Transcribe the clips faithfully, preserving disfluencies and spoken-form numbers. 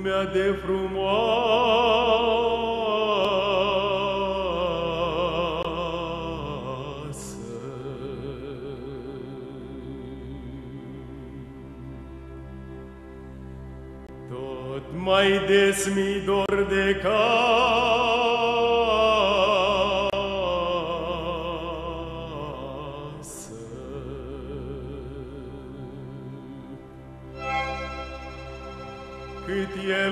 lumea de frumoasă. Tot mai des mi dor de casă, cât e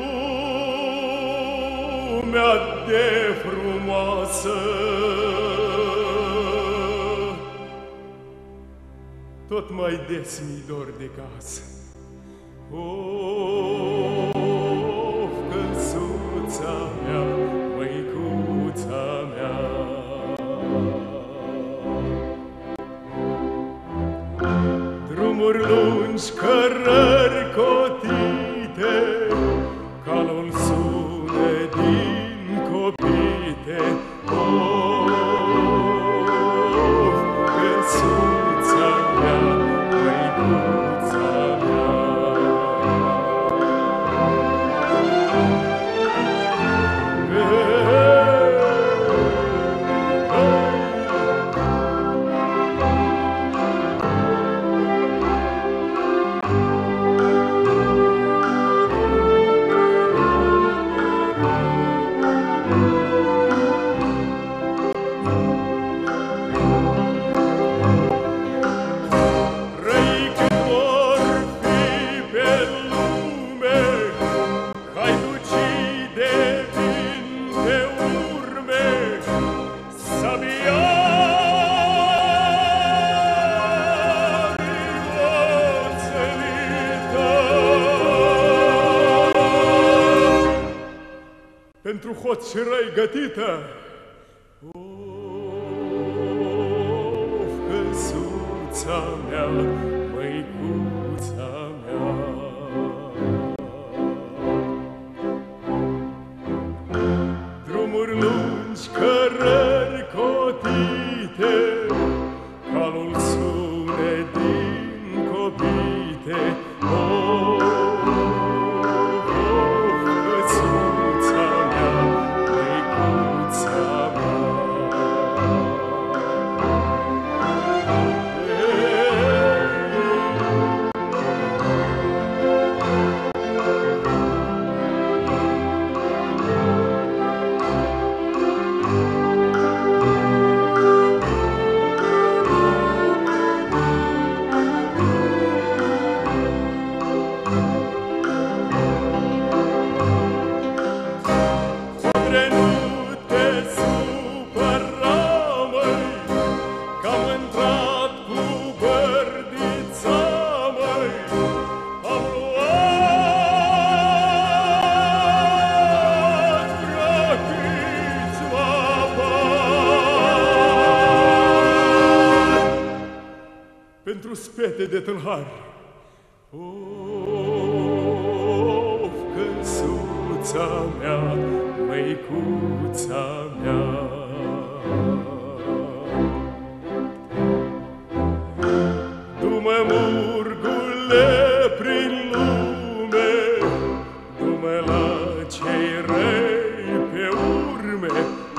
lumea de frumoasă. Tot mai des mi dor de casă. Of, căsuța mea, măicuța mea, drumuri lungi, cărări cotite, calul sune din copite. Of, căsuța mea, măicuța mea, pentru hoți și răi gătită. Of, căsuța mea, măicuța mea, drumuri lungi, cărări cotite, calul sune din copite. Pentru spete de tâlhari. Of, căsuța mea, măicuța mea, du-mă, murgule, prin lume, du-mă la cei răi pe urme.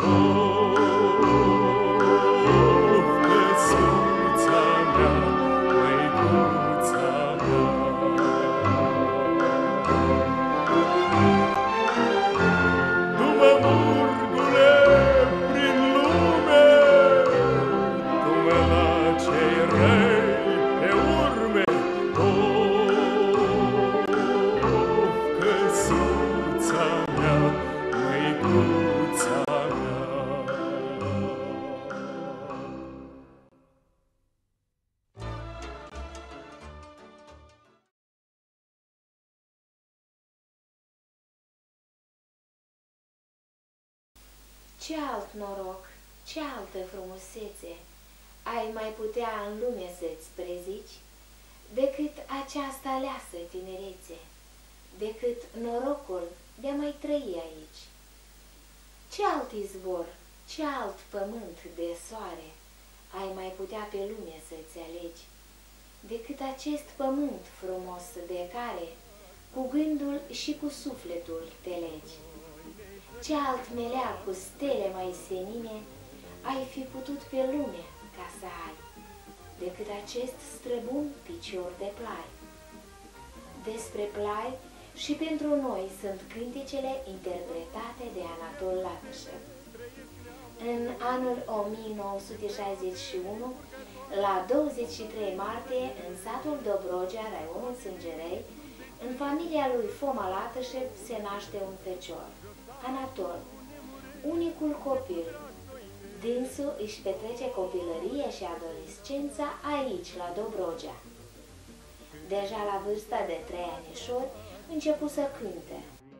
Ce alt noroc, ce altă frumusețe ai mai putea în lume să-ți prezici decât această aleasă tinerețe, decât norocul de a mai trăi aici? Ce alt izvor, ce alt pământ de soare ai mai putea pe lume să-ți alegi decât acest pământ frumos de care cu gândul și cu sufletul te legi. Ce alt meleag cu stele mai senine ai fi putut pe lume ca să ai, decât acest străbun picior de plai. Despre plai și pentru noi sunt cântecele interpretate de Anatol Latășev. În anul o mie nouă sute șaizeci și unu, la douăzeci și trei martie, în satul Dobrogea, raionul Sângerei, în familia lui Foma Latășev se naște un fecior, Anatol, unicul copil. Dânsul își petrece copilăria și adolescența aici, la Dobrogea. Deja la vârsta de trei anișori, începu să cânte.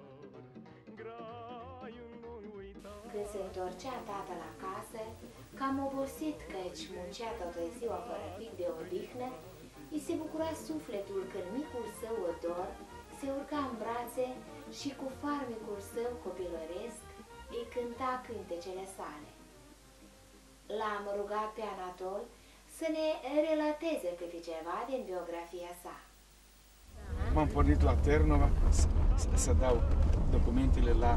Când se întorcea tatăl acasă, cam obosit căci muncea toată ziua fără pic de odihnă, îi se bucura sufletul când micul său Odor se urca în brațe și cu farmecul său copilăresc îi cânta cântecele sale. L-am rugat pe Anatol să ne relateze câte ceva din biografia sa. M-am pornit la Ternova să, să dau documentele la...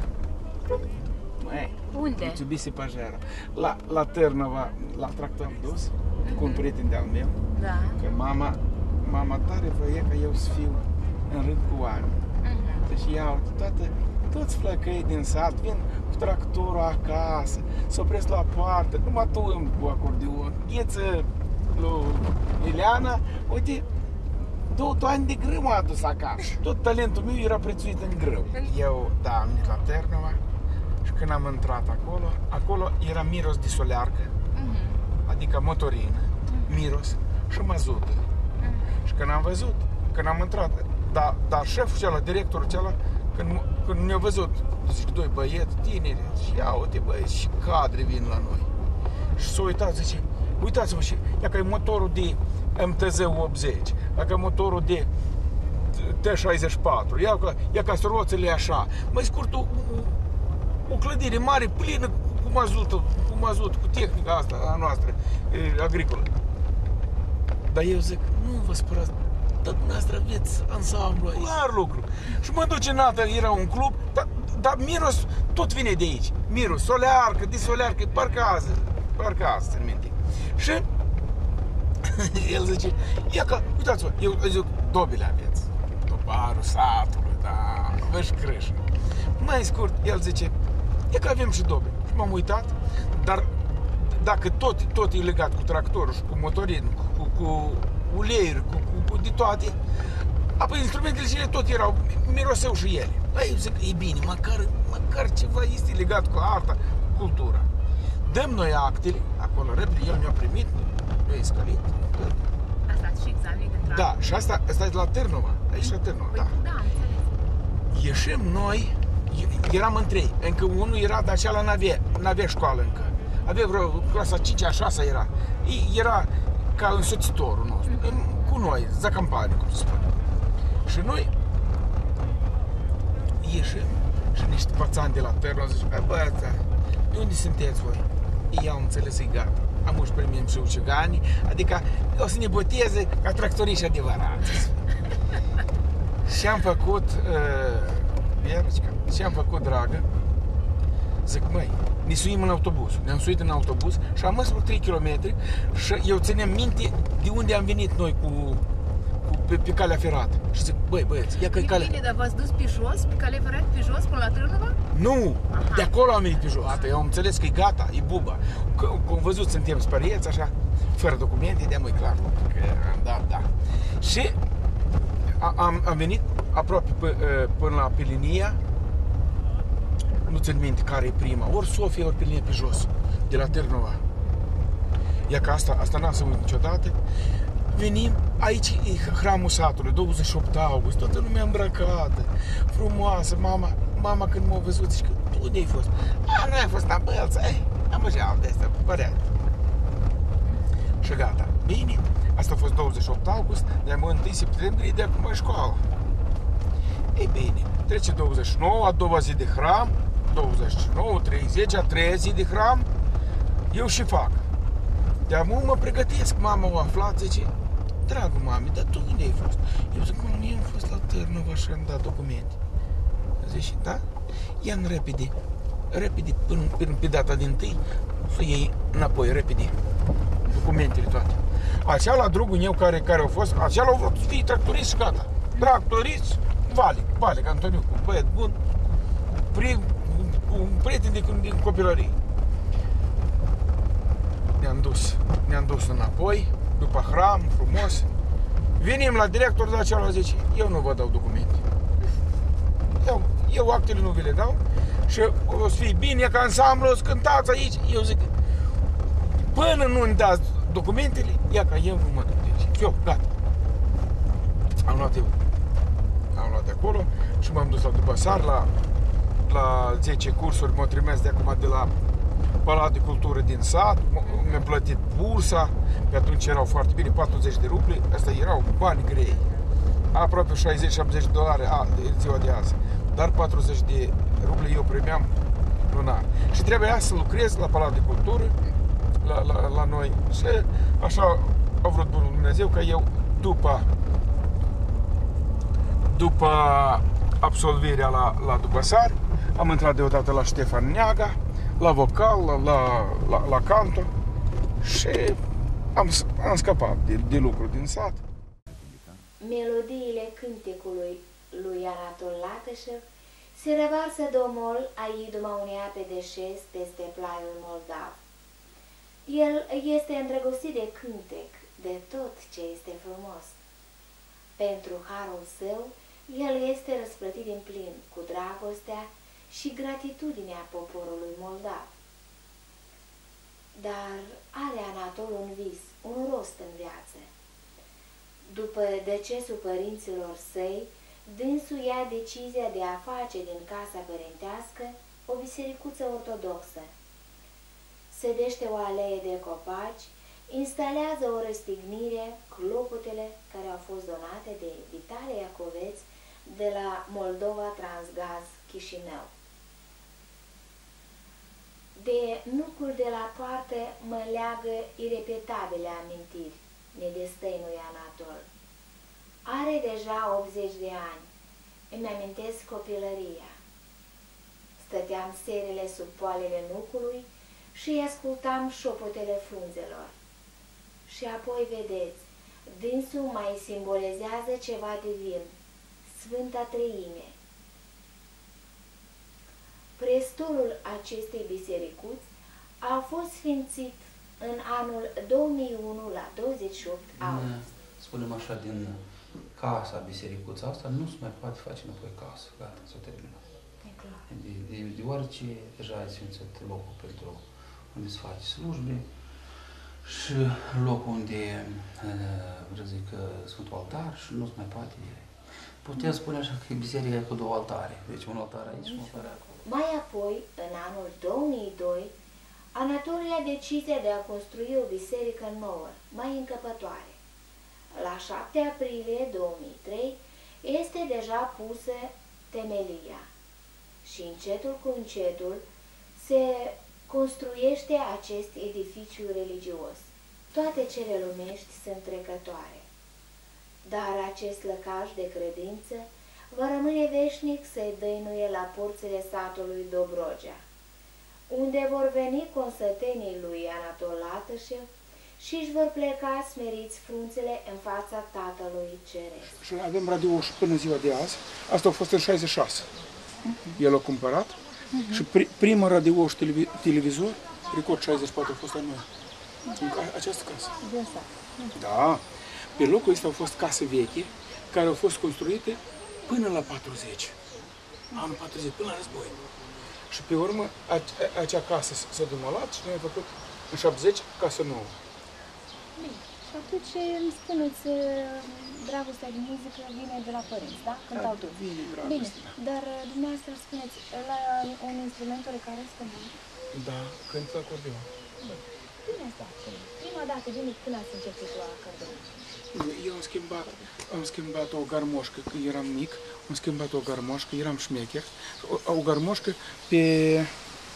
Măi, unde? Mitsubishi Pajero. La, la Ternova, la tractor dus, uh-huh. cu un prieten de-al meu. Da. Că mama, mama tare voia ca eu să fiu în rând cu oameni. Uh-huh. Deci iau toate, toți flăcăi din sat vin cu tractorul acasă, se opresc la poartă, numai tu cu acordeon, gheță lui Ileana, uite, două ani de grâu m-a adus acasă. Tot talentul meu era prețuit în grâu. Eu, da, am venit la Ternova și când am intrat acolo, acolo era miros de solearcă, uh-huh. adică motorină, uh-huh. miros și mazută. Uh-huh. Și când am văzut, când am intrat, dar da, șeful celălalt, directorul celălalt, când, când ne-a văzut, zice, doi băieți tineri, și ia uite băieți, și cadre vin la noi. Și s-a uitat, zice, uitați-vă, și ia că e motorul de M T Z optzeci, ia că e motorul de T șaizeci și patru, ia că, ia că sunt roțele așa. Mai scurt, o, o clădire mare, plină cu mazut, cu mazut, cu tehnica asta a noastră, e, agricolă. Dar eu zic, nu vă spărați, dar dumneavoastră aveți ansamblu aici. Clar lucru. Și mă duce în altă, era un club, dar, dar miros tot vine de aici. Miros, solearcă, de solearcă, parcă azi, parcă azi, țin minte. Și el zice, ia că, uitați-vă, eu zic, dobile aveți. Dobarul satului, da, vezi creșă. Mai scurt, el zice, ia că avem și dobe. Și m-am uitat, dar dacă tot, tot e legat cu tractorul și cu motorin, cu, cu, cu uleiuri, cu, cu, cu de toate, apoi instrumentele cele tot erau, miroseau și ele. Păi eu zic, e bine, măcar, măcar ceva este legat cu arta, cu cultura. Dăm noi actele, acolo repede, el mi-a primit, mi-a escalit. Asta și examen de intrare. Da, și asta, asta e la Ternova, aici la Ternova, păi, da. Da, înțeles. Ieșim noi, eram în trei, încă unul era, dar acela n-avea, n-avea școală încă. Avea vreo clasa a cincea, a șasea era. Era ca însoțitorul nostru, mm-hmm. cu noi, za campanie, cum se spune. Și noi ieșim și niște pațani de la Ternova zice, băieți, de unde sunteți voi? Ei au înțeles, e gata. Am uși primim și ucigani, adică o să ne boteze ca tractoriști adevărați. Și am făcut, uh, și am făcut dragă, zic, măi, ne suim în autobuz, ne-am suit în autobuz și am mers vreo trei kilometri și eu ținem minte de unde am venit noi cu, cu pe, pe calea ferată. Și zic, băi, băieți, ia că e calea... Bine, dar v-ați dus pe jos, pe calea ferată, pe jos, până la Târnova? Nu, aha. De acolo am venit pe jos. Asta, eu am înțeles că e gata, e buba. Cum văzut, suntem spărieți, așa, fără documente, de-a măi clar, că am dat, da. Și am, am venit aproape până la Pilinia, nu țin minte care e prima, ori Sofia, ori Pilinia pe jos, de la Ternova. Ia că asta, asta n-am să uit niciodată. Venim, aici e hramul satului, douăzeci și opt august, toată lumea îmbrăcată, frumoasă, mama, mama când m-a văzut, zice, tu unde ai fost? A, nu ai fost în Bălța, ei, am așa, de asta, părea. Și gata, bine, asta a fost douăzeci și opt august, de-a întâi septembrie, de acum e școală. Ei bine, trece douăzeci și nouă, a doua zi de hram, douăzeci și nouă, treizeci, a treia zi de hram, eu și fac. De-amul mă pregătesc, mama o aflat, zice, dragul mami, dar tu unde ai fost? Eu zic, mami, eu am fost la Târnova și am dat documente. Zice, da? Ia-mi repede, repede, până, până pe data din tâi, să iei înapoi, repede, documentele toate. Așa la drugul meu care, care au fost, așa l-au vrut să fie tractorist și gata. Tractorist, Valic, Valic, Antoniu, un băiat bun, pri, un prieten din, din copilărie. Ne-am dus, ne-am dus înapoi, după hram, frumos. Venim la director, dar acela zice, eu nu vă dau documente. Eu, eu actele nu vi le dau și o să fie bine ca ansamblu, o să cântați aici. Eu zic, până nu-mi dați documentele, ia ca eu nu mă duc de aici. Eu, gata. Am luat eu. Am luat de acolo și m-am dus la Dubăsar, la, la zece cursuri, m-au trimis de acum de la Palat de Cultură din sat, mi-a plătit bursa, pe atunci erau foarte bine, patruzeci de ruble, astea erau bani grei. Aproape șaizeci șaptezeci de dolari a, de ziua de azi, dar patruzeci de ruble eu primeam lunar. Și trebuia să lucrez la Palat de Cultură, la, la, la noi. Și așa a vrut Bunul Dumnezeu că eu, după, după absolvirea la, la Dubăsar, am intrat deodată la Ștefan Neaga, la vocal, la, la, la, la canto și am, am scăpat de, de lucru din sat. Melodiile cântecului lui Anatol Latășev se revarsă domol a iduma unei ape de șes peste plaiul moldav. El este îndrăgostit de cântec, de tot ce este frumos. Pentru harul său, el este răsplătit din plin cu dragostea și gratitudinea poporului moldav. Dar are Anatol un vis, un rost în viață. După decesul părinților săi, dânsul ia decizia de a face din casa părintească o bisericuță ortodoxă. Sădește o alee de copaci, instalează o răstignire, clopotele care au fost donate de Vitale Iacoveț de la Moldova Transgaz Chișinău. De nucul de la poartă mă leagă irepetabile amintiri, ne destăinuie Anatol. Are deja optzeci de ani. Îmi amintesc copilăria. Stăteam serele sub poalele nucului și îi ascultam șopotele frunzelor. Și apoi, vedeți, dânsul mai simbolizează ceva divin, Sfânta Treime. Prestolul acestei bisericuți a fost sfințit în anul două mii unu la douăzeci și opt august. Spunem așa, din casa, bisericuța asta, nu se mai poate face înapoi casă. Gata, s-a terminat. De, de, deoarece deja ai sfințit locul pentru unde se face slujbe și locul unde, vreau zic, Sfântul Altar și nu se mai poate. Putem spune așa că biserica e cu două altare. Deci un altar aici și un altar acolo. Mai apoi, în anul două mii doi, Anatol ia decizia de a construi o biserică nouă, mai încăpătoare. La șapte aprilie două mii trei este deja pusă temelia și încetul cu încetul se construiește acest edificiu religios. Toate cele lumești sunt trecătoare, dar acest lăcaș de credință va rămâne veșnic să-i dăinuie la porțile satului Dobrogea, unde vor veni consătenii lui Anatol Latășev și își vor pleca smeriți frunțele în fața Tatălui Ceresc. Și avem radio și până ziua de azi. Asta a fost în șaizeci și șase. Uh-huh. El a cumpărat. Uh-huh. Și pri, prima radio și televi, televizor, record șaizeci și patru, a fost a noi. Uh-huh. În această casă. Uh-huh. Da. Pe locul ăsta au fost case veche, care au fost construite până la patruzeci. Anul patruzeci, până la război. Și pe urmă, acea casă s-a demolat și noi am făcut în șaptezeci casă nouă. Bine. Și atunci îmi spuneți, dragostea de muzică vine de la părinți, da? Cântau toți. Vine dragostea. Bine, dar dumneavoastră spuneți, la un instrument care scântă? Da, cânt la acordeon. Bine asta. Prima dată, bine, când ați început la acordeon? Eu am schimbat, am schimbat o garmoșcă când eram mic, am schimbat o garmoșcă, eram șmecher, o, o garmoșcă pe,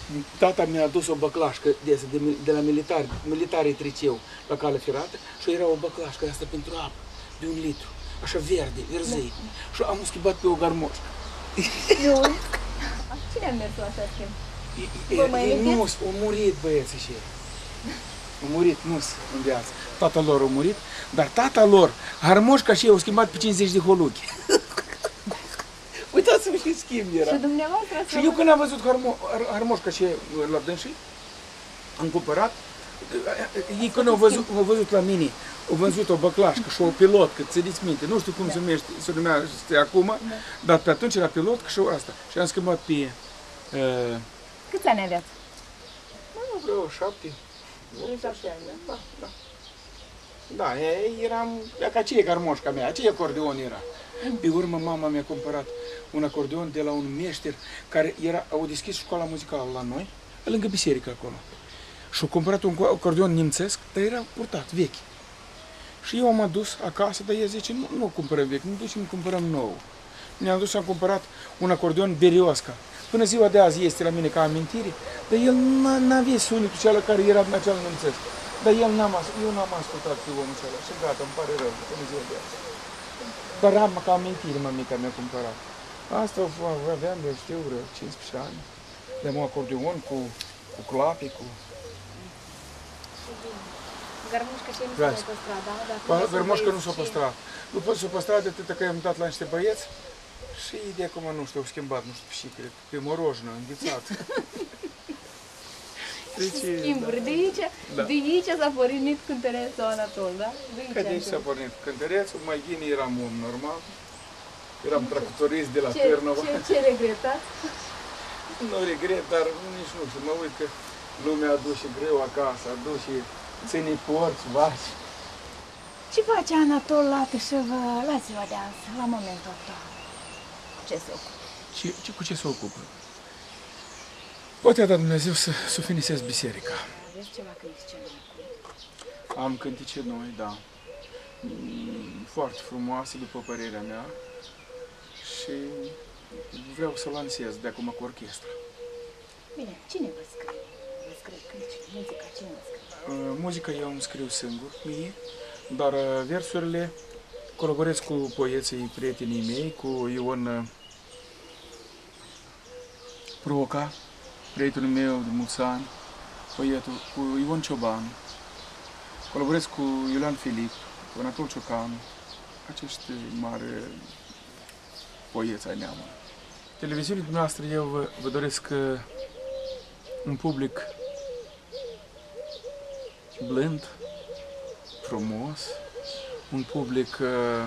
Tata mi-a adus o băclașcă de, de, de la militari, militarii triceu la cale ferată și era o băclașcă asta pentru apă, de un litru, așa verde, verzei. Da. Și am schimbat pe o garmoșcă. Nu. Cine a mers la așa schimb? Nu, au murit băieții și ei. Au murit, nu în viață. Tata lor a murit, dar tata lor, harmoșca și ei, au schimbat pe cincizeci de holuchi. Uitați-vă ce schimb era. Și dumneavoastră? Și eu când am văzut harmo, harmoșca și la dânsii, am cumpărat, ei când au văzut, au văzut la mine, au văzut o băclașcă și o pilotcă, țineți minte, nu știu cum se numește, se numește acum, da. Dar pe atunci era pilotcă și asta. Și am schimbat pe... Uh, Câți ani aveați? Nu, vreo șapte. șapte ani, da? Da, da. Da, eram, ca aceea garmoșca mea, aceea acordeon era. Pe urmă, mama mi-a cumpărat un acordeon de la un meșter care era, au deschis școala muzicală la noi, lângă biserică acolo. Și au cumpărat un acordeon nemțesc, dar era purtat, vechi. Și eu am adus acasă, dar el zice, nu, nu cumpărăm vechi, nu ducem, cumpărăm nou. Ne-am dus și am cumpărat un acordeon Beriosca. Până ziua de azi este la mine ca amintire, dar el n-avea sunetul cel care era în acel nemțesc. Dar el n-am, eu n-am ascultat pe omul acela și gata, îmi pare rău, până ziua de azi. Dar am ca amintire mămica mi-a cumpărat. Asta aveam, eu știu, vreo cincisprezece ani. De-am un acordeon cu, cu clape, cu... Gărmușca și nu s-a mai păstrat, da? Gărmușca nu s-a păstrat. După s-a păstrat de atât că i-am dat la niște băieți și de acum, nu știu, au schimbat, nu știu pe și, cred, pe morojnă, înghețat. Deci, schimburi. Da. De aici, da. De aici s-a pornit cântărețul Anatol, da? De aici, că de aici s-a pornit cântărețul, mai bine eram om normal. Eram tractorist de la ce, Târnova. Ce, ce regretați? Nu regret, dar nici nu știu, mă uit că lumea a dus și greu acasă, a dus și ține porți, vaci. Ce face Anatol Latășăvă la ziua de azi, la momentul actual? Cu ce se ocupă? Ce, ce, cu ce se ocupă? Poate a dat Dumnezeu să, să finisez biserica. Aveți ceva cântice noi? Am cântice noi, da. Foarte frumoase, după părerea mea. Și vreau să lansez de acum cu orchestra. Bine, cine vă scrie? Vă scrie cântice, muzica, cine vă scrie? Uh, muzica eu îmi scriu singur, mie, dar uh, versurile colaborez cu poeții prietenii mei, cu Ion Proca, prietenul meu de mulți ani, poetul, cu Ion Cioban, colaborez cu Iulian Filip, cu Anatol Ciocanu, acești mari poeți ai neamului. Televiziunii dumneavoastră eu vă, vă doresc un public blând, frumos, un public uh,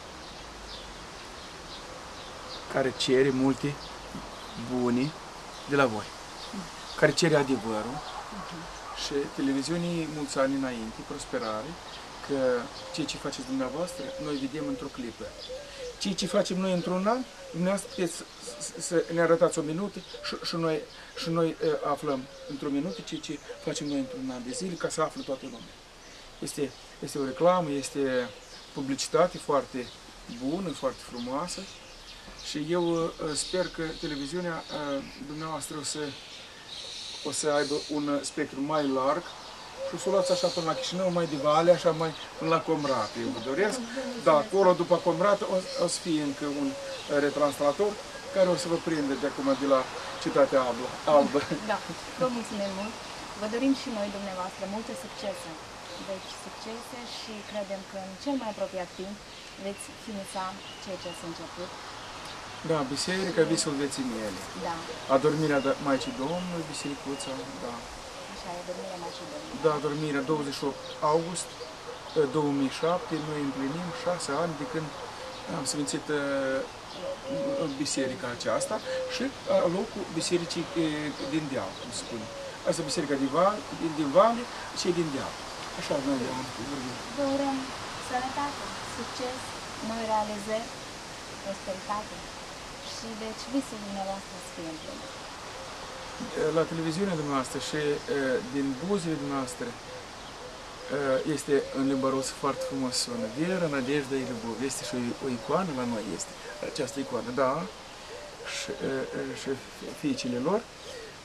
care cere multe bune de la voi, care cere adevărul și televiziunii mulți ani înainte, prosperare, că ceea ce faceți dumneavoastră, noi vedem într-o clipă. Ceea ce facem noi într-un an, dumneavoastră puteți să ne arătați o minută și, și noi, și noi uh, aflăm într-o minută ceea ce facem noi într-un an de zile, ca să află toată lumea. Este, este o reclamă, este publicitate foarte bună, foarte frumoasă și eu uh, sper că televiziunea uh, dumneavoastră o să, o să aibă un spectru mai larg și o să o luați așa până la Chișinău, mai de Vale, așa mai până la Comrat, eu vă doresc. Da, acolo după Comrat o, o să fie încă un retranslator care o să vă prinde de acum de la Cetatea Albă. Da, vă mulțumim mult. Vă dorim și noi, dumneavoastră, multe succese. Deci, succese și credem că în cel mai apropiat timp veți finisa ceea ce ați început. Da, biserica, visul vieții mele. Da. Adormirea Maicii Domnului, bisericuța, da. Așa, adormirea Maicii Domnului. Da, adormirea douăzeci și opt august două mii șapte, noi împlinim șase ani de când am sfințit uh, biserica aceasta și uh, locul bisericii uh, din deal, cum se spune. Asta e biserica din Vale, din, din Vale și din deal. Așa noi am vorbit. Vă urăm sănătate, succes, noi realizări, prosperitate și deci visul dumneavoastră să fie împlinit. La televiziunea dumneavoastră și din buzele dumneavoastră este în limba rusă foarte frumos sună. Vera, Nadejda и Любовь. Este și o icoană la noi, este această icoană, da. Și, și fiicele lor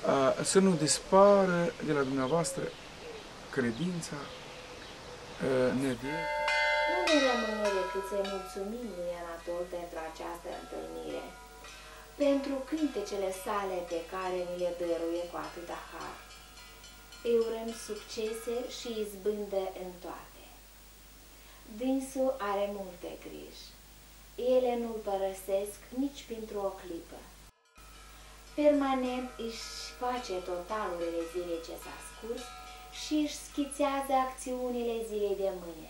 să nu dispară de la dumneavoastră credința, nădejdea. Nu ne rămâne decât să-i mulțumim lui Anatol pentru această întâlnire, pentru cântecele sale pe care ni le dăruie cu atâta har. Îi urăm succese și izbândă în toate. Dânsul are multe griji. Ele nu-l părăsesc nici pentru o clipă. Permanent își face totalurile zilei ce s-a scurs și își schițează acțiunile zilei de mâine.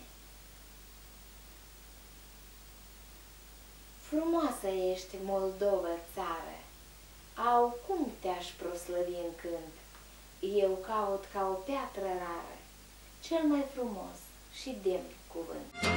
Frumoasă ești, Moldovă, țară, au cum te-aș proslăvi în cânt, eu caut ca o piatră rară, cel mai frumos și demn cuvânt.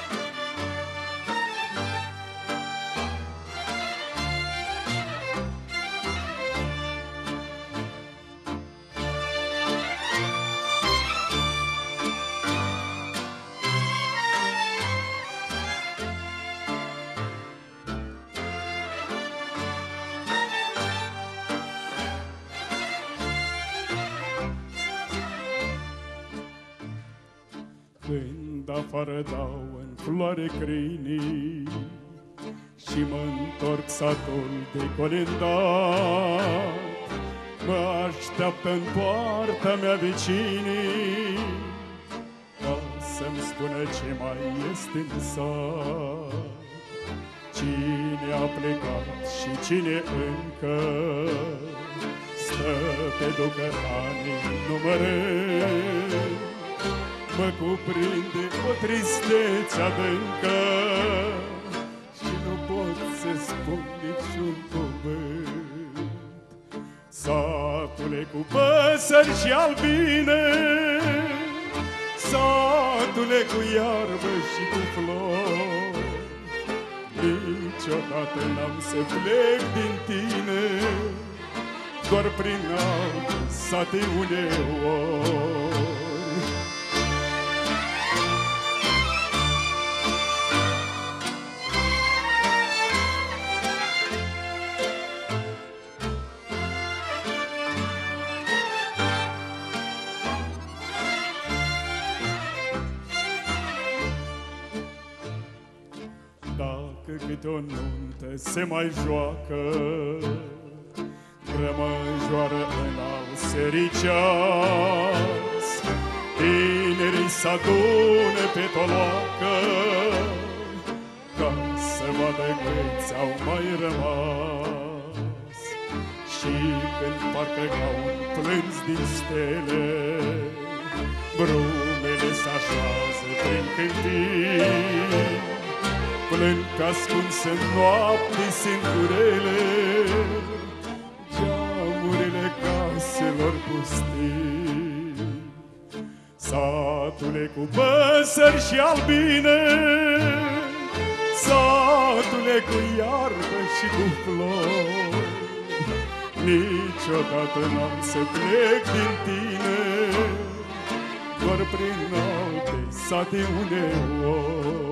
Când afară dau în floare crinii și mă întorc satul de colindat, mă așteaptă-n poarta mea vecinii ca să-mi spună ce mai este în sat. Cine a plecat și cine încă stă pe ducăranii numărând, mă cuprinde o tristețe adâncă și nu pot să spun niciun cuvânt. Satule cu păsări și albine, satule cu iarbă și cu flori, niciodată n-am să plec din tine, doar prin alte sate uneori. Dacă câte o nuntă se mai joacă, rămânjoară în au sericeas, tinerii s-adune pe toloacă ca să vadă câți au mai rămas. Și când parcă ca un plâns din stele, brumele s-așează prin câmpii, plâng ascuns în noapte singurele, geamurile caselor pustii. Satule cu păsări și albine, satule cu iarbă și cu flori, niciodată n-am să plec din tine, doar prin alte sate uneori.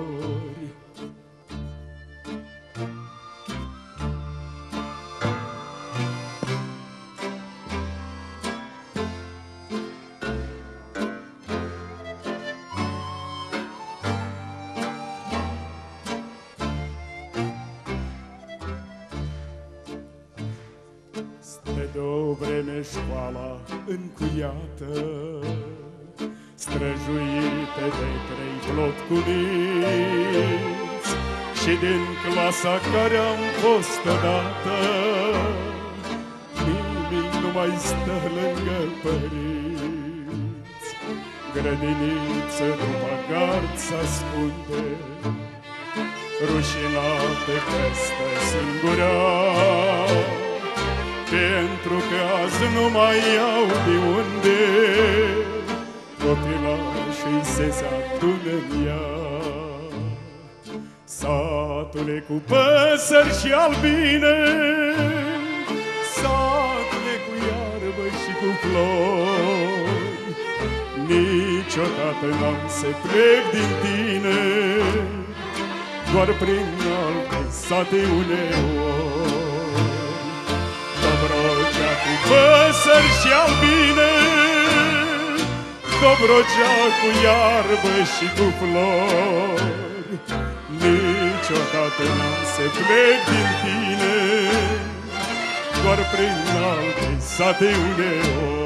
De o vreme școala încuiată, străjuită de trei plotcuniți, și din clasa care am fost odată, nimic nu mai stă lângă părinți. Grădiniță după gard s-ascunde, rușinată peste singura, pentru că azi nu mai au de unde copilașii se adună-n ea. Satule cu păsări și albine, satule cu iarbă și cu flori, niciodată n-am să plec din tine, doar prin alte sate uneori. Dobrogea cu păsări și albine, Dobrogea cu iarbă și cu flori. Niciodată n-am să plec din tine, doar prin alte sate uneori.